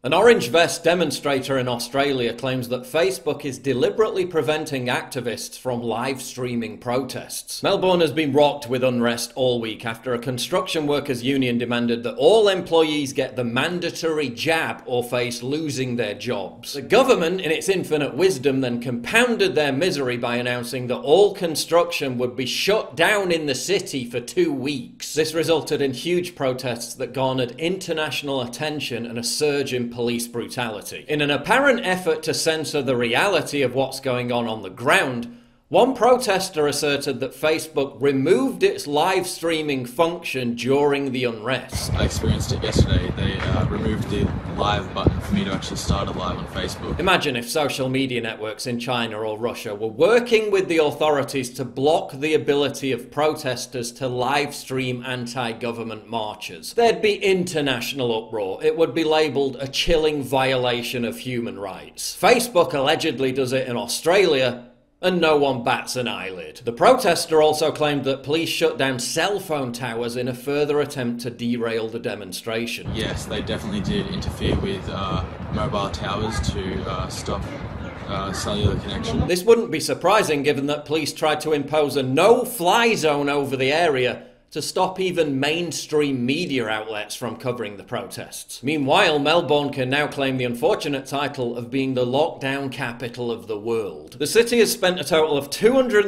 An orange vest demonstrator in Australia claims that Facebook is deliberately preventing activists from live streaming protests. Melbourne has been rocked with unrest all week after a construction workers union demanded that all employees get the mandatory jab or face losing their jobs. The government, in its infinite wisdom, then compounded their misery by announcing that all construction would be shut down in the city for 2 weeks. This resulted in huge protests that garnered international attention and a surge in police brutality. In an apparent effort to censor the reality of what's going on the ground, one protester asserted that Facebook removed its live streaming function during the unrest. I experienced it yesterday. They removed the live button for me to actually start it live on Facebook. Imagine if social media networks in China or Russia were working with the authorities to block the ability of protesters to live stream anti-government marches. There'd be international uproar. It would be labelled a chilling violation of human rights. Facebook allegedly does it in Australia, and no one bats an eyelid. The protester also claimed that police shut down cell phone towers in a further attempt to derail the demonstration. Yes, they definitely did interfere with mobile towers to stop cellular connection. This wouldn't be surprising given that police tried to impose a no-fly zone over the area to stop even mainstream media outlets from covering the protests. Meanwhile, Melbourne can now claim the unfortunate title of being the lockdown capital of the world. The city has spent a total of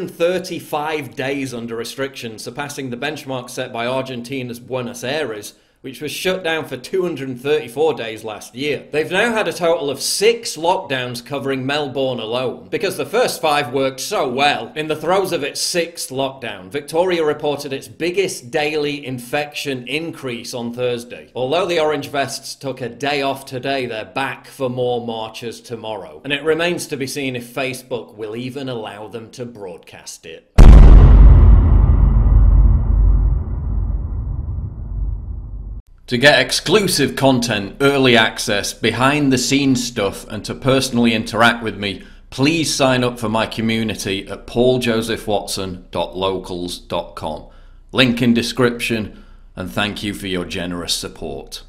235 days under restrictions, surpassing the benchmark set by Argentina's Buenos Aires, which was shut down for 234 days last year. They've now had a total of 6 lockdowns covering Melbourne alone, because the first 5 worked so well. In the throes of its 6th lockdown, Victoria reported its biggest daily infection increase on Thursday. Although the Orange Vests took a day off today, they're back for more marches tomorrow. And it remains to be seen if Facebook will even allow them to broadcast it. To get exclusive content, early access, behind the scenes stuff, and to personally interact with me, please sign up for my community at pauljosephwatson.locals.com. Link in description, and thank you for your generous support.